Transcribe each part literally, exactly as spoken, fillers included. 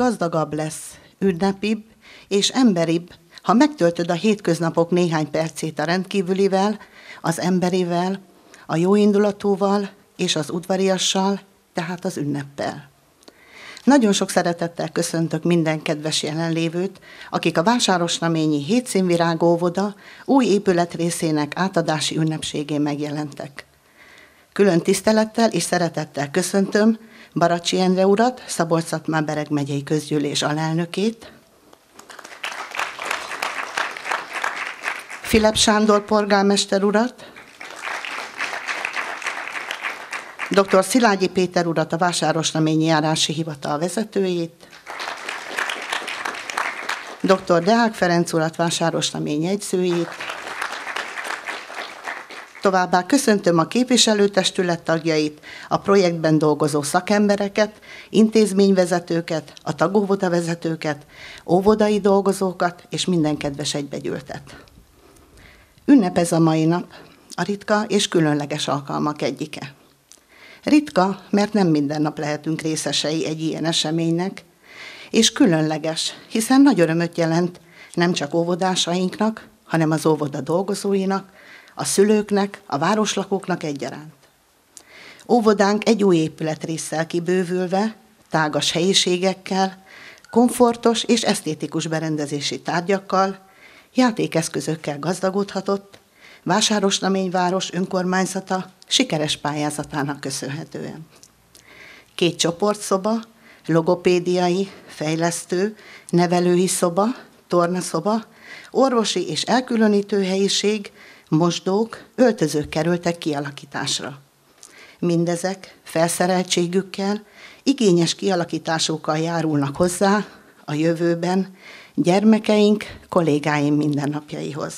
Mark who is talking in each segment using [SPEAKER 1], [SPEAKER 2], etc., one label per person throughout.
[SPEAKER 1] gazdagabb lesz, ünnepibb és emberibb, ha megtöltöd a hétköznapok néhány percét a rendkívülivel, az emberivel, a jóindulatúval és az udvariassal, tehát az ünneppel. Nagyon sok szeretettel köszöntök minden kedves jelenlévőt, akik a Vásárosnaményi Hétszínvirág óvoda új épületrészének átadási ünnepségén megjelentek. Külön tisztelettel és szeretettel köszöntöm Baracsi Endre urat, Szabolcs-Szatmár-Bereg megyei közgyűlés alelnökét, Filep Sándor polgármester urat, dr. Szilágyi Péter urat, a Vásárosnaményi járási hivatal vezetőjét, dr. Deák Ferenc urat, Vásárosnamény jegyzőjét, továbbá köszöntöm a képviselőtestület tagjait, a projektben dolgozó szakembereket, intézményvezetőket, a tagóvoda vezetőket, óvodai dolgozókat és minden kedves egybegyűltet. Ünnep ez a mai nap, a ritka és különleges alkalmak egyike. Ritka, mert nem minden nap lehetünk részesei egy ilyen eseménynek, és különleges, hiszen nagy örömöt jelent nem csak óvodásainknak, hanem az óvoda dolgozóinak, a szülőknek, a városlakóknak egyaránt. Óvodánk egy új épületrésszel kibővülve, tágas helyiségekkel, komfortos és esztétikus berendezési tárgyakkal, játékeszközökkel gazdagodhatott, Vásárosnaményváros önkormányzata sikeres pályázatának köszönhetően. Két csoportszoba, logopédiai, fejlesztő, nevelői szoba, tornaszoba, orvosi és elkülönítő helyiség, mosdók, öltözők kerültek kialakításra. Mindezek felszereltségükkel, igényes kialakításokkal járulnak hozzá a jövőben gyermekeink, kollégáim mindennapjaihoz.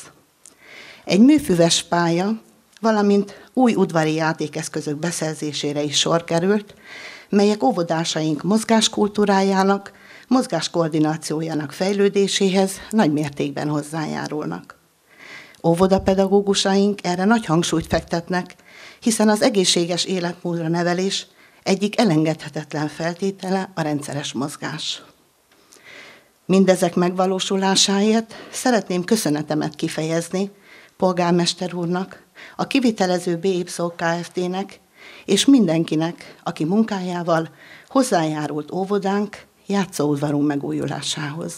[SPEAKER 1] Egy műfüves pálya, valamint új udvari játékeszközök beszerzésére is sor került, melyek óvodásaink mozgáskultúrájának, mozgáskoordinációjának fejlődéséhez nagy mértékben hozzájárulnak. Óvodapedagógusaink erre nagy hangsúlyt fektetnek, hiszen az egészséges életmódra nevelés egyik elengedhetetlen feltétele a rendszeres mozgás. Mindezek megvalósulásáért szeretném köszönetemet kifejezni polgármester úrnak, a kivitelező bé Y Kft-nek és mindenkinek, aki munkájával hozzájárult óvodánk, játszóudvarunk megújulásához.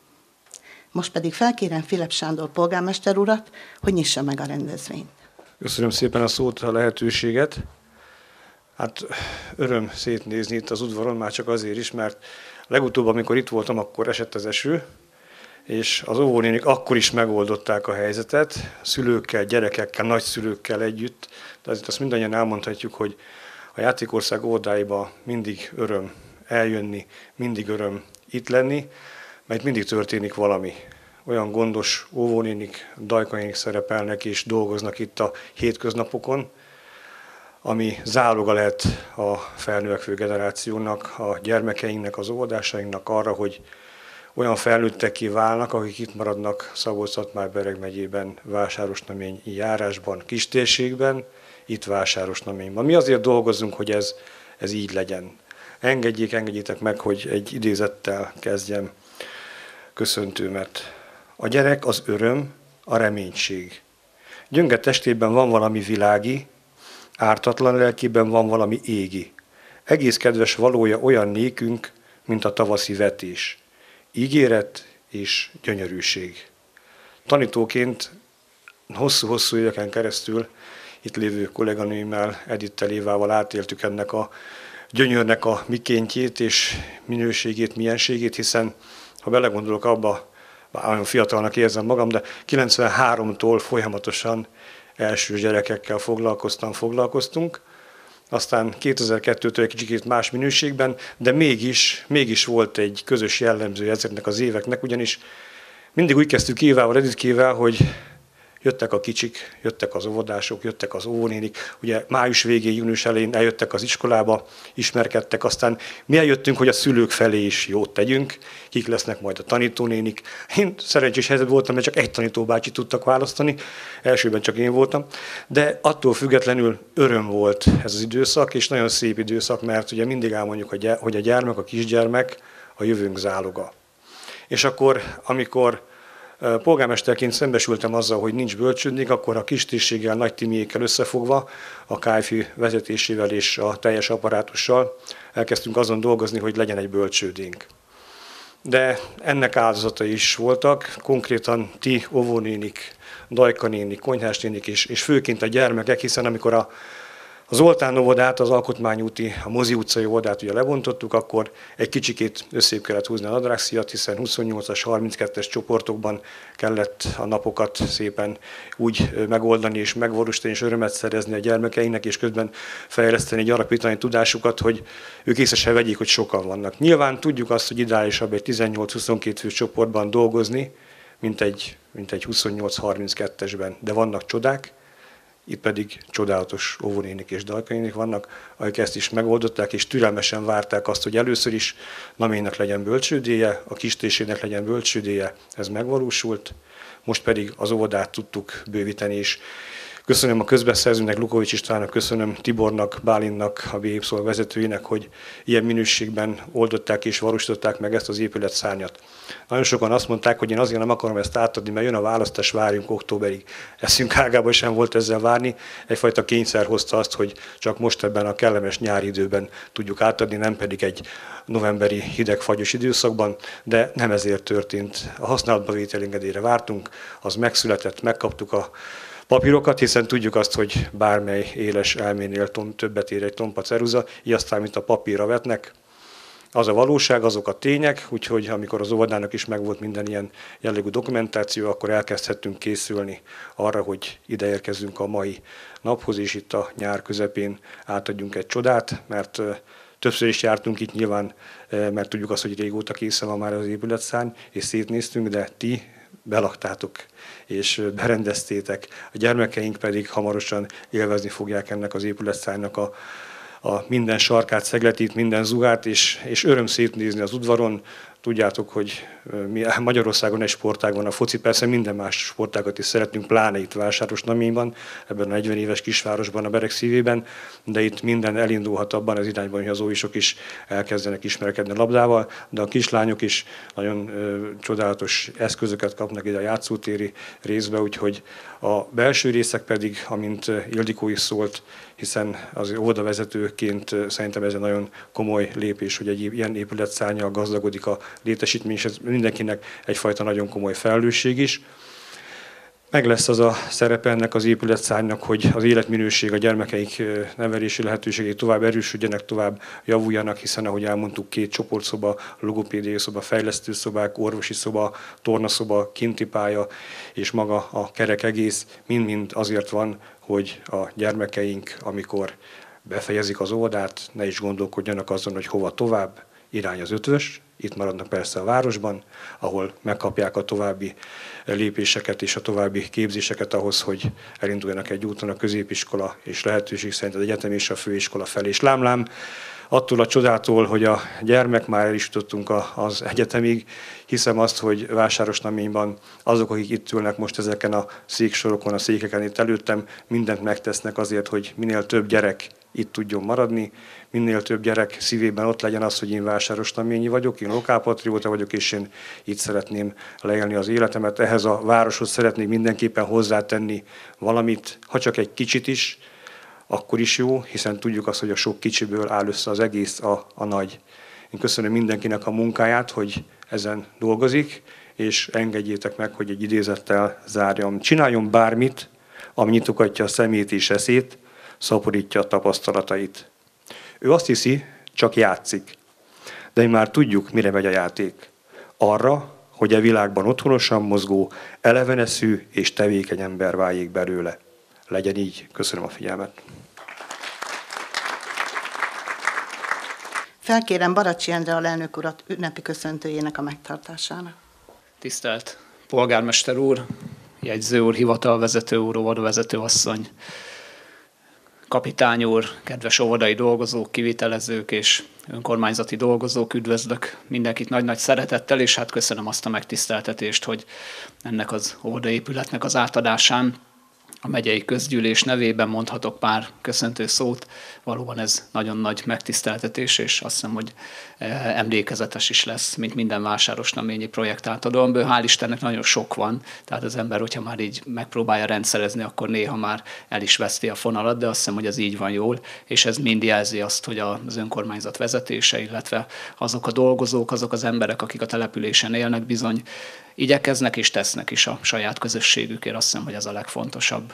[SPEAKER 1] Most pedig felkérem Filep Sándor polgármester urat, hogy nyissa meg a rendezvényt.
[SPEAKER 2] Köszönöm szépen a szót, a lehetőséget. Hát öröm szétnézni itt az udvaron, már csak azért is, mert legutóbb, amikor itt voltam, akkor esett az eső, és az óvónénik akkor is megoldották a helyzetet, szülőkkel, gyerekekkel, nagyszülőkkel együtt, de azért azt mindannyian elmondhatjuk, hogy a Játékország óvodáiba mindig öröm eljönni, mindig öröm itt lenni, mert mindig történik valami. Olyan gondos óvónénik, dajkanénik szerepelnek és dolgoznak itt a hétköznapokon, ami záloga lehet a felnövekvő generációnak, a gyermekeinknek, az óvodásainknak arra, hogy olyan felnőttekké válnak, akik itt maradnak Szabolcs-Szatmár-Bereg megyében, Vásárosnaményi járásban, kistérségben, itt Vásárosnaményban. Mi azért dolgozunk, hogy ez, ez így legyen. Engedjék, engedjétek meg, hogy egy idézettel kezdjem köszöntőmet. A gyerek az öröm, a reménység. Gyönge testében van valami világi, ártatlan lelkében van valami égi. Egész kedves valója olyan nékünk, mint a tavaszi vetés. Ígéret és gyönyörűség. Tanítóként hosszú-hosszú éveken keresztül itt lévő kolléganőmmel, Edittel Évával átéltük ennek a gyönyörnek a mikéntjét és minőségét, mienségét, hiszen ha belegondolok abba, olyan fiatalnak érzem magam, de kilencvenháromtól folyamatosan elsős gyerekekkel foglalkoztam, foglalkoztunk, aztán kétezer-kettőtől egy kicsit más minőségben, de mégis, mégis volt egy közös jellemzője ezeknek az éveknek, ugyanis mindig úgy kezdtük Évával, Editkével, hogy jöttek a kicsik, jöttek az óvodások, jöttek az óvónénik, ugye május végén, június elején eljöttek az iskolába, ismerkedtek, aztán mi eljöttünk, hogy a szülők felé is jót tegyünk, kik lesznek majd a tanítónénik. Én szerencsés helyzetben voltam, mert csak egy tanítóbácsi tudtak választani, elsőben csak én voltam, de attól függetlenül öröm volt ez az időszak, és nagyon szép időszak, mert ugye mindig elmondjuk, hogy a gyermek, a kisgyermek, a jövőnk záloga. És akkor, amikor polgármesterként szembesültem azzal, hogy nincs bölcsődnék, akkor a Kis-Tisséggel, Nagy Timiékkel összefogva, a ká ef i vezetésével és a teljes apparátussal elkezdtünk azon dolgozni, hogy legyen egy bölcsődénk. De ennek áldozatai is voltak, konkrétan ti, óvónénik, dajkanénik, konyhásnénik és, és főként a gyermekek, hiszen amikor a Az Zoltán óvodát, az Alkotmányúti, a Mozi utcai óvodát ugye lebontottuk, akkor egy kicsikét összébb kellett húzni a nadrágszíjat, hiszen huszonnyolcas, harminckettes csoportokban kellett a napokat szépen úgy megoldani és megvalósítani és örömet szerezni a gyermekeinknek, és közben fejleszteni, gyarapítani tudásukat, hogy ők észre se vegyék, hogy sokan vannak. Nyilván tudjuk azt, hogy ideálisabb egy tizennyolc-huszonkét fős csoportban dolgozni, mint egy, mint egy huszonnyolc-harminckettesben, de vannak csodák. Itt pedig csodálatos óvónénik és dajkanénik vannak, akik ezt is megoldották, és türelmesen várták azt, hogy először is Namének legyen bölcsődéje, a Kis-Tésének legyen bölcsődéje, ez megvalósult, most pedig az óvodát tudtuk bővíteni is. Köszönöm a közbeszerzőnek, Lukovics Istvánnak, köszönöm Tibornak, Bálinnak, a bé épszol vezetőinek, hogy ilyen minőségben oldották és valósították meg ezt az épületszárnyat. Nagyon sokan azt mondták, hogy én azért nem akarom ezt átadni, mert jön a választás, várjunk októberig. Eszünk ágában sem volt ezzel várni, egyfajta kényszer hozta azt, hogy csak most ebben a kellemes nyári időben tudjuk átadni, nem pedig egy novemberi hideg, fagyos időszakban, de nem ezért történt. A használatba vétel engedélyre vártunk, az megszületett, megkaptuk a papírokat, hiszen tudjuk azt, hogy bármely éles elménél többet ér egy tompa ceruza, így aztán, mint a papírra vetnek. Az a valóság, azok a tények, úgyhogy amikor az óvodának is megvolt minden ilyen jellegű dokumentáció, akkor elkezdhettünk készülni arra, hogy ide érkezzünk a mai naphoz, és itt a nyár közepén átadjunk egy csodát, mert többször is jártunk itt nyilván, mert tudjuk azt, hogy régóta készen van már az épületszárny, és szétnéztünk, de ti belaktátok és berendeztétek. A gyermekeink pedig hamarosan élvezni fogják ennek az épületszárnynak a, a minden sarkát, szegletét, minden zugát, és, és öröm szétnézni az udvaron. Tudjátok, hogy mi Magyarországon egy sportág van, a foci, persze minden más sportágat is szeretünk, pláne itt Vásárosnaményban, ebben a negyven éves kisvárosban, a Bereg szívében, de itt minden elindulhat abban az irányban, hogy az óvisok is elkezdenek ismerkedni a labdával, de a kislányok is nagyon ö, csodálatos eszközöket kapnak ide a játszótéri részbe, úgyhogy a belső részek pedig, amint Ildikó is szólt, hiszen az óvodavezetőként szerintem ez egy nagyon komoly lépés, hogy egy ilyen épületszárnnyal gazdagodik a létesítmény, és ez mindenkinek egyfajta nagyon komoly felelősség is. Meg lesz az a szerepe ennek az épületszárnynak, hogy az életminőség, a gyermekeik nevelési lehetőségei tovább erősödjenek, tovább javuljanak, hiszen ahogy elmondtuk, két csoportszoba, logopédiai szoba, fejlesztőszobák, orvosi szoba, tornaszoba, kinti pálya és maga a kerek egész mind-mind azért van, hogy a gyermekeink, amikor befejezik az óvodát, ne is gondolkodjanak azon, hogy hova tovább, irány az ötvös, itt maradnak persze a városban, ahol megkapják a további lépéseket és a további képzéseket ahhoz, hogy elinduljanak egy úton a középiskola és lehetőség szerint az egyetem és a főiskola felé. És lámlám, attól a csodától, hogy a gyermek, már el is jutottunk az egyetemig, hiszem azt, hogy Vásárosnaményban azok, akik itt ülnek most ezeken a széksorokon, a székeken itt előttem, mindent megtesznek azért, hogy minél több gyerek itt tudjon maradni, minél több gyerek szívében ott legyen az, hogy én vásárosnaményi vagyok, én lokálpatrióta vagyok, és én itt szeretném leélni az életemet. Ehhez a városhoz szeretnék mindenképpen hozzátenni valamit, ha csak egy kicsit is, akkor is jó, hiszen tudjuk azt, hogy a sok kicsiből áll össze az egész a, a nagy. Én köszönöm mindenkinek a munkáját, hogy ezen dolgozik, és engedjétek meg, hogy egy idézettel zárjam. Csináljon bármit, ami nyitogatja a szemét és eszét, szaporítja a tapasztalatait. Ő azt hiszi, csak játszik. De mi már tudjuk, mire megy a játék. Arra, hogy a világban otthonosan mozgó, eleveneszű és tevékeny ember váljék belőle. Legyen így. Köszönöm a figyelmet.
[SPEAKER 1] Felkérem Baracsi Endre alelnök urat ünnepi köszöntőjének a megtartására.
[SPEAKER 3] Tisztelt polgármester úr, jegyző úr, hivatalvezető úr, óvodavezető asszony, kapitány úr, kedves óvodai dolgozók, kivitelezők és önkormányzati dolgozók, üdvözlök mindenkit nagy-nagy szeretettel, és hát köszönöm azt a megtiszteltetést, hogy ennek az óvodaépületnek az átadásán a megyei közgyűlés nevében mondhatok pár köszöntő szót. Valóban ez nagyon nagy megtiszteltetés, és azt hiszem, hogy emlékezetes is lesz, mint minden vásárosnaményi projekt átadom. Hál' Istennek nagyon sok van, tehát az ember, hogyha már így megpróbálja rendszerezni, akkor néha már el is veszti a fonalat, de azt hiszem, hogy ez így van jól, és ez mind jelzi azt, hogy az önkormányzat vezetése, illetve azok a dolgozók, azok az emberek, akik a településen élnek, bizony igyekeznek és tesznek is a saját közösségükért. Azt hiszem, hogy ez a legfontosabb.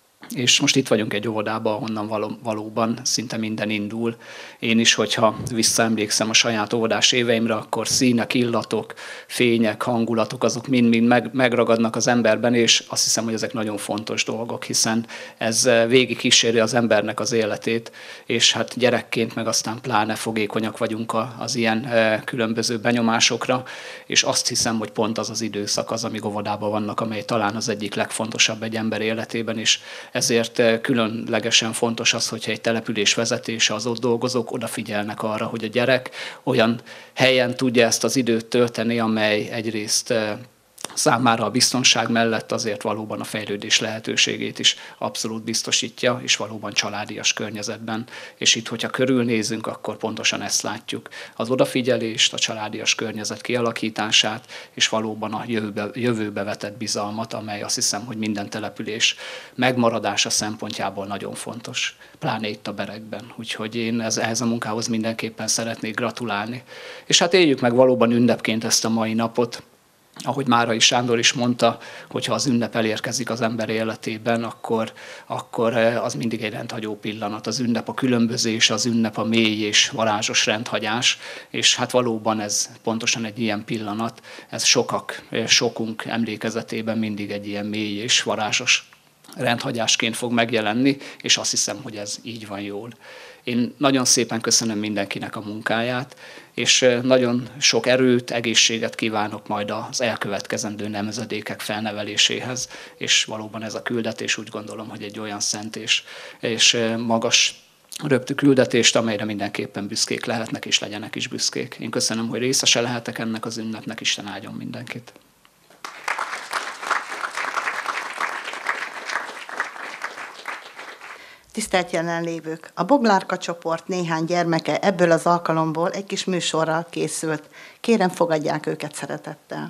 [SPEAKER 3] És most itt vagyunk egy óvodában, ahonnan való, valóban szinte minden indul. Én is, hogyha visszaemlékszem a saját óvodás éveimre, akkor színek, illatok, fények, hangulatok, azok mind-mind meg, megragadnak az emberben, és azt hiszem, hogy ezek nagyon fontos dolgok, hiszen ez végig kíséri az embernek az életét, és hát gyerekként meg aztán pláne fogékonyak vagyunk az ilyen különböző benyomásokra, és azt hiszem, hogy pont az az időszak az, amíg óvodában vannak, amely talán az egyik legfontosabb egy ember életében is. Ezért különlegesen fontos az, hogyha egy település vezetése, az ott dolgozók odafigyelnek arra, hogy a gyerek olyan helyen tudja ezt az időt tölteni, amely egyrészt számára a biztonság mellett azért valóban a fejlődés lehetőségét is abszolút biztosítja, és valóban családias környezetben. És itt, hogyha körülnézünk, akkor pontosan ezt látjuk. Az odafigyelést, a családias környezet kialakítását, és valóban a jövőbe, jövőbe vetett bizalmat, amely azt hiszem, hogy minden település megmaradása szempontjából nagyon fontos. Pláne itt a Berekben. Úgyhogy én ez, ehhez a munkához mindenképpen szeretnék gratulálni. És hát éljük meg valóban ünnepként ezt a mai napot. Ahogy Márai Sándor is mondta, hogyha az ünnep elérkezik az ember életében, akkor, akkor az mindig egy rendhagyó pillanat. Az ünnep a különbözés, az ünnep a mély és varázsos rendhagyás, és hát valóban ez pontosan egy ilyen pillanat, ez sokak, sokunk emlékezetében mindig egy ilyen mély és varázsos rendhagyásként fog megjelenni, és azt hiszem, hogy ez így van jól. Én nagyon szépen köszönöm mindenkinek a munkáját, és nagyon sok erőt, egészséget kívánok majd az elkövetkezendő nemzedékek felneveléséhez, és valóban ez a küldetés úgy gondolom, hogy egy olyan szent és, és magas röptű küldetést, amelyre mindenképpen büszkék lehetnek, és legyenek is büszkék. Én köszönöm, hogy részese lehetek ennek az ünnepnek, Isten áldjon mindenkit.
[SPEAKER 1] Tisztelt jelenlévők! A Boglárka csoport néhány gyermeke ebből az alkalomból egy kis műsorral készült. Kérem, fogadják őket szeretettel.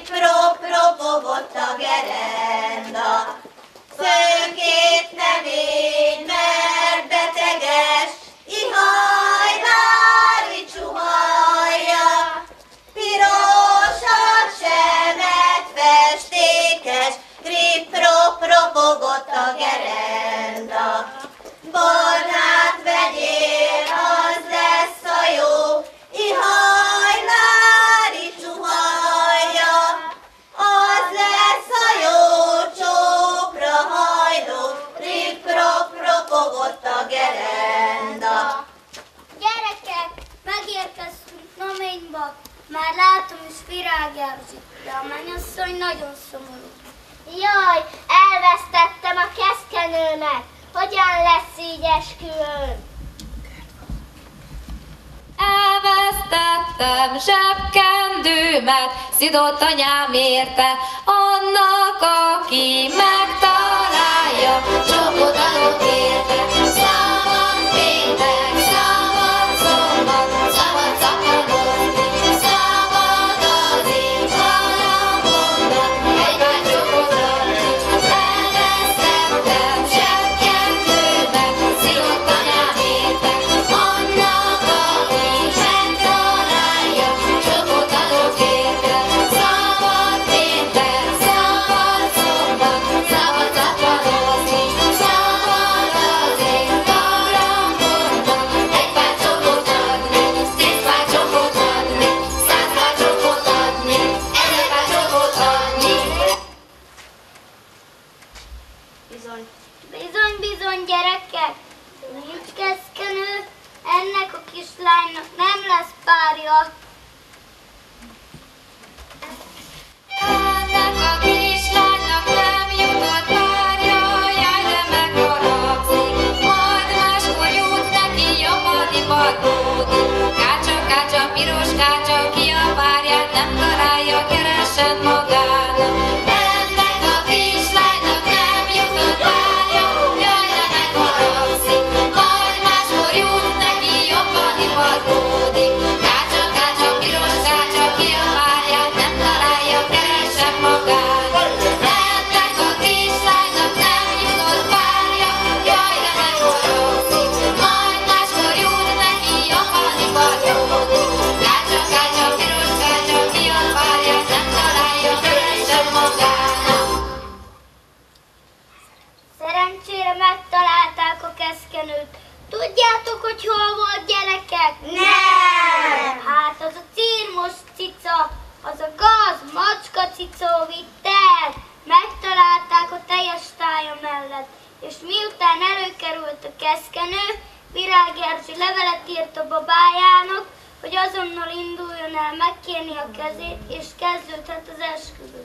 [SPEAKER 4] Rip-rop, ropogott a gerenda. Szőkét nem égy, mert beteges, ihaj, lári csuhajja. Pirosat semet festékes, rip-rop, ropogott a gerenda. Barnát vegyél, az lesz a jó, ihaj, lári csuhajja. Az lesz a jó, csókra hajló, rip-rop, ropogott a gerenda.
[SPEAKER 5] Gyerekek, megérkeztünk Naményba, már látom is Virág Erzsit, de a mennyasszony nagyon szomorú. Jaj, elvesztettem a keszkenőmet, hogyan lesz így esküvőn?
[SPEAKER 6] Elvesztettem zsebkendőmet, szidott anyám érte, annak, aki megtalálja, csokot adott érte. Szabad péntek, szabad szombat, szabad szaporodni, szabad az én kalambomnak, egy pár csokot adni. Elvesztettem zsebkendőmet, szidott anyám érte, annak, aki megtalálja, csokot adott érte. Szabad péntek, szabad szombat, szabad szaporodni, szabad az én kalambomnak, egy pár csokot adni, tíz pár csokot adni, száz pár csokot adni, ezer pár csokot adni.
[SPEAKER 5] Bizony, bizony, bizony, gyerekek, nincs keszkenő, ennek a kislánynak nem lesz párja.
[SPEAKER 6] Ennek a kislánynak nem jutott párja, jaj, de megharagszik, majd máskor jut neki japani padlódi. Kácsa, kácsa, piros kácsa, ki a párját nem találja, keressen magának. Ennek a kislánynak nem jutott párja, jaj, de megharagszik, majd máskor jut neki japani padlódi. Kácsa, kácsa, piros kácsa, ki a párját nem találja, keressen magának. Ennek a kislánynak nem jutott párja, jaj, de megharagszik, majd máskor jut neki japani padlódi. Kácsa, kácsa, piros kácsa, ki a párját nem találja, keressen magának.
[SPEAKER 5] Szerencsére megtalálták a keszkenőt. Tudjátok, hogy hol volt, gyerekek?
[SPEAKER 4] Nem!
[SPEAKER 5] Hát az a círmos cica, az a gaz, macska cicó vitte el. Megtalálták a teljes tája mellett, és miután előkerült a keszkenő, Virág Erzsi levelet írt a babájának, hogy azonnal induljon el megkérni a kezét, és kezdődhet az esküvő.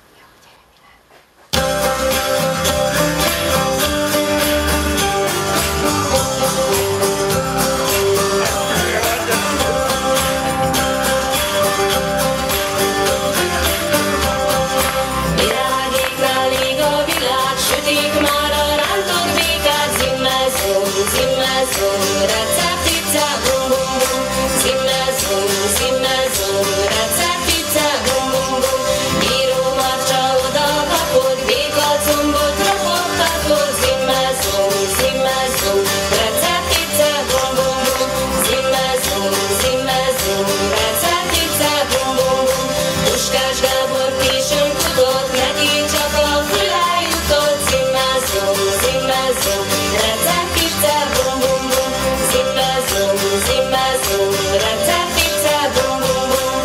[SPEAKER 6] Virágéknál ég a világ, sütik már a rántott békát, zimmel-zom, zimmel-zom, recept-pizza, bum-bum-bum, zimmel-zom, zimmel-zom, recept-pizza, bum-bum-bum, író Marcsa oda kapott, békacombot ropogtatott, zimmel-zom, zimmel-zom, recept-pizza, bum-bum-bum, zimmel-zom, zimmel-zom, recept-pizza, bum-bum-bum, Puskás Gábor későn tudott, neki csak a fülá jutott, zimmel-zom, zimmel-zom, recept-pizza, bum-bum-bum, zimmel-zom, zimmel-zom, recept-pizza, bum-bum-bum.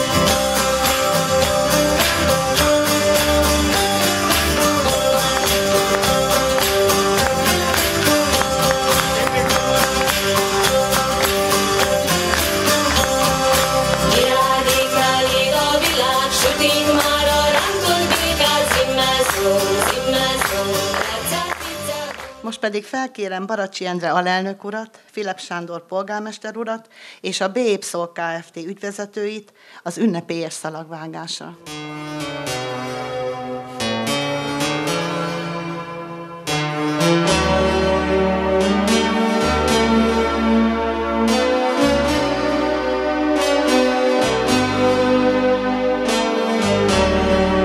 [SPEAKER 6] Virágéknál ég a világ, sütik már a rántott békát, zimmel-zom, zimmel-zom, recept-pizza, bum-bum.
[SPEAKER 1] Most pedig felkérem Baracsi Endre alelnök urat, Filip Sándor polgármester urat és a bé Épszol Kft. Ügyvezetőit az ünnepélyes szalagvágásra.
[SPEAKER 6] Virágéknál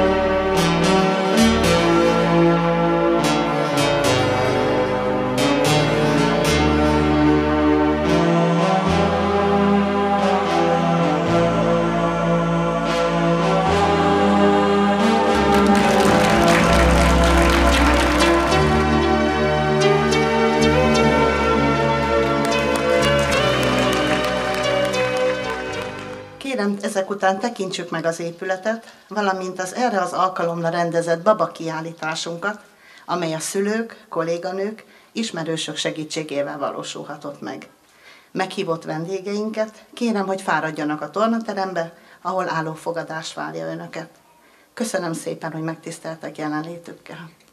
[SPEAKER 1] után tekintsük meg az épületet, valamint az erre az alkalomra rendezett baba kiállításunkat, amely a szülők, kolléganők, ismerősök segítségével valósulhatott meg. Meghívott vendégeinket kérem, hogy fáradjanak a tornaterembe, ahol álló fogadás várja önöket. Köszönöm szépen, hogy megtiszteltek jelenlétükkel.